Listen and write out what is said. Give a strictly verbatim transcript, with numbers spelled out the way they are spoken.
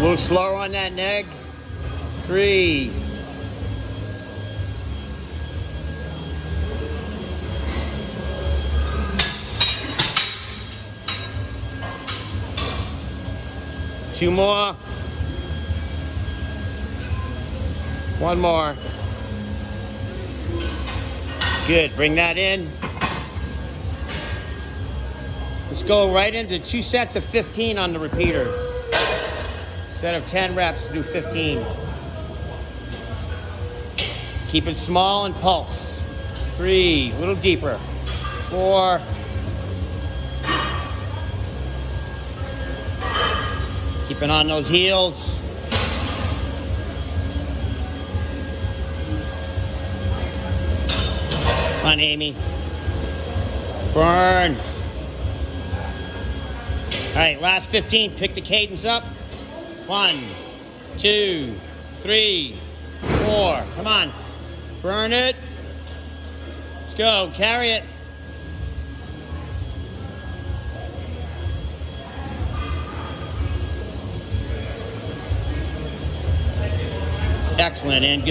little slower on that neg. Three. Two more. One more. Good, bring that in. Let's go right into two sets of fifteen on the repeaters. Instead of ten reps, do fifteen. Keep it small and pulse. Three, a little deeper. Four. Keeping on those heels. Come on, Amy. Burn. All right, last fifteen. Pick the cadence up. One, two, three, four. Come on. Burn it. Let's go. Carry it. Excellent and good.